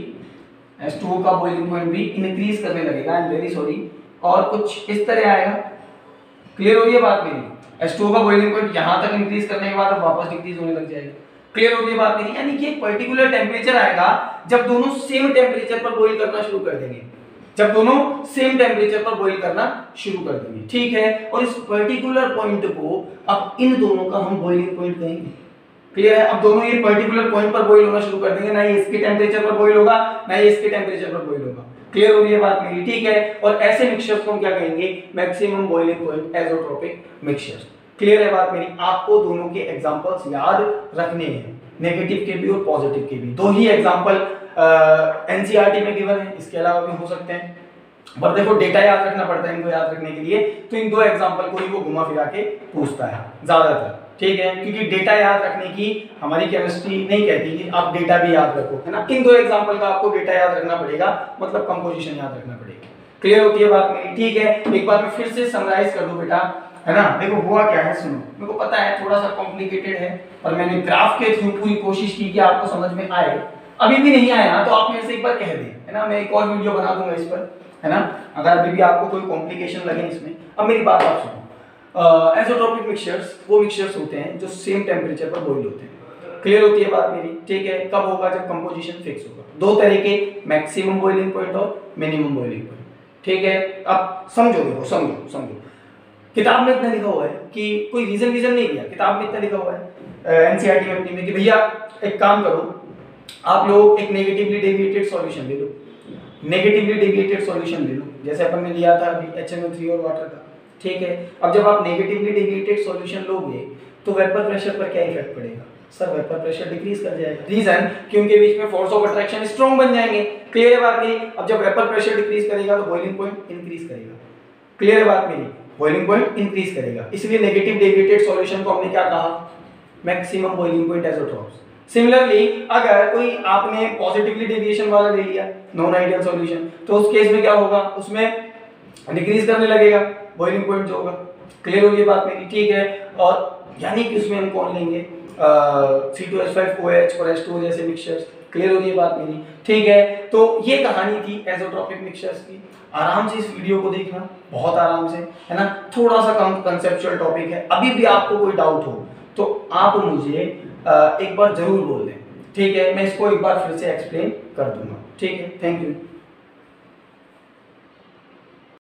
एच टू ओ का बॉइलिंग पॉइंट भी इंक्रीज करने लगेगा, आई एम वेरी सॉरी, और कुछ इस तरह आएगा। क्लियर हो रही है बात मेरी। एच टू ओ का बॉइलिंग पॉइंट यहां तक इंक्रीज करने के बाद अब वापस डिक्रीज होने लग जाएगा। क्लियर हो रही है बात मेरी। यानी कि एक पर्टिकुलर टेंपरेचर आएगा जब दोनों सेम टेंपरेचर पर बॉईल करना शुरू कर देंगे, जब दोनों सेम टेंपरेचर पर बॉईल करना शुरू कर देंगे, ठीक है। और इस पर्टिकुलर पॉइंट को अब इन दोनों का हम बॉइलिंग पॉइंट कहेंगे। क्लियर है। अब दोनों ये पर्टिकुलर पॉइंट पर बॉईल होना शुरू कर देंगे, ना ये इसके टेंपरेचर पर बॉईल होगा ना ये इसके टेंपरेचर पर बॉईल होगा। क्लियर हो रही है बात मेरी, ठीक है। और ऐसे मिक्सचर्स को हम क्या कहेंगे, maximum boiling point azeotropic mixtures. Clear है बात मेरी। आपको दोनों के एग्जांपल्स याद रखने हैं, नेगेटिव के भी और पॉजिटिव के भी। दो ही एग्जांपल एनसीईआरटी में गिवन है, इसके अलावा भी हो सकते हैं, पर देखो डेटा याद रखना पड़ता है इनको याद रखने के लिए, तो इन दो एग्जांपल को ही वो घुमा फिरा के पूछता है ज्यादातर, ठीक है। क्योंकि डेटा याद रखने की हमारी केमिस्ट्री नहीं कहती कि आप डेटा भी याद रखो, है ना। इन दो एग्जांपल का आपको डेटा याद रखना पड़ेगा, मतलब कंपोजिशन याद रखना पड़ेगा। क्लियर होती है बात मेरी, ठीक है। एक बार मैं फिर से समराइज कर दूं बेटा, है ना। देखो हुआ क्या है, सुनो, मेरे को पता है थोड़ा सा कॉम्प्लिकेटेड है, पर मैंने ग्राफ के थ्रू पूरी कोशिश की कि आपको समझ में आए। अभी भी नहीं आया तो आप मेरे से एक बार कह दें, है ना, मैं एक और वीडियो बना दूंगा इस पर, है ना, अगर अभी भी आपको कोई कॉम्प्लिकेशन लगे इसमें। अब मेरी बात आप सुनो, एज़ोट्रोपिक मिक्सचर्स वो मिक्सचर्स होते हैं जो सेम टेम्परेचर पर बॉईल होते हैं। क्लियर होती है बात मेरी, ठीक है। कब होगा, जब कंपोजिशन फिक्स होगा। दो तरह के, मैक्सिमम बॉइलिंग पॉइंट और मिनिमम बॉइलिंग पॉइंट, ठीक है। अब समझो, देखो समझो समझो किताब में इतना लिखा हुआ है कि कोई रीजन रीजन नहीं दिया, किताब में इतना लिखा हुआ है एनसीईआरटी में अपनी में कि भैया एक काम करो, आप लोग एक नेगेटिवली डेविएटेड सॉल्यूशन ले लो, नेगेटिवली डेविएटेड सॉल्यूशन ले लो, जैसे अपन ने लिया था अभी एच एन ओ थ्री और वाटर का, ठीक है। अब जब आप नेगेटिवली डेविएटेड सॉल्यूशन लोगे तो वेपर प्रेशर पर क्या इफेक्ट पड़ेगा, सर वेपर प्रेशर डिक्रीज कर जाएगा। रीजन कि उनके बीच में फोर्स ऑफ अट्रैक्शन स्ट्रांग बन जाएंगे। क्लियर है बात मेरी। अब जब वेपर प्रेशर डिक्रीज करेगा तो बॉइलिंग पॉइंट इंक्रीज करेगा। क्लियर है बात मेरी, बॉइलिंग पॉइंट इंक्रीज करेगा। इसलिए नेगेटिव डेविएटेड सॉल्यूशन को हमने क्या कहा, maximum boiling point azeotropes. Similarly अगर कोई आपने पॉजिटिवली डेविएशन वाला ले लिया नॉन आइडियल सॉल्यूशन, तो उस केस में क्या होगा, उसमें डिक्रीज करने लगेगा बॉइलिंग पॉइंट जो होगा। क्लियर हो गई बात मेरी, ठीक है। और यानी कि उसमें हम कौन लेंगे, C two H five O H और एच टू ओ जैसे मिक्सचर्स। क्लियर हो गई बात मेरी, ठीक है। तो ये कहानी थी एज़ोट्रोपिक मिक्सचर्स की। आराम से इस वीडियो को देखना, बहुत आराम से, है ना। थोड़ा सा कम कंसेप्चुअल टॉपिक है। अभी भी आपको कोई डाउट हो तो आप मुझे एक बार जरूर बोल दें, ठीक है। मैं इसको एक बार फिर से एक्सप्लेन कर दूंगा, ठीक है। Thank you.